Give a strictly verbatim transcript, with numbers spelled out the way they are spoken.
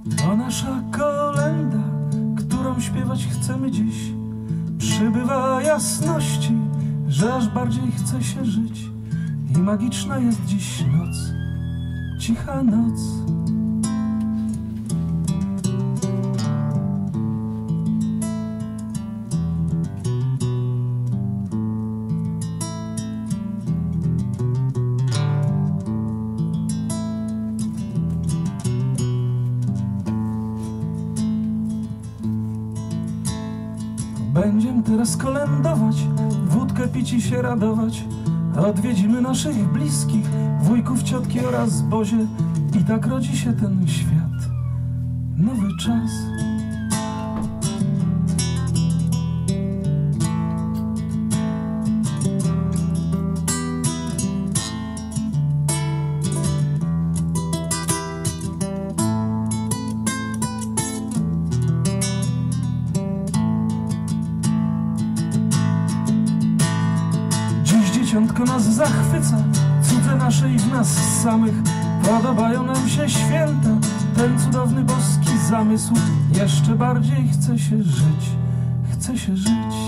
To nasza kolenda, którą śpiewać chcemy dziś. Przybywa jasności, że aż bardziej chce się żyć. I magiczna jest dziś noc, cicha noc. Będziem teraz kolędować, wódkę pić i się radować. Odwiedzimy naszych bliskich, wujków, ciotki oraz Bozie. I tak rodzi się ten świat, nowy czas. Dzieciątko nas zachwyca, cudze nasze i w nas samych. Podobają nam się święta, ten cudowny boski zamysł. Jeszcze bardziej chce się żyć, chce się żyć.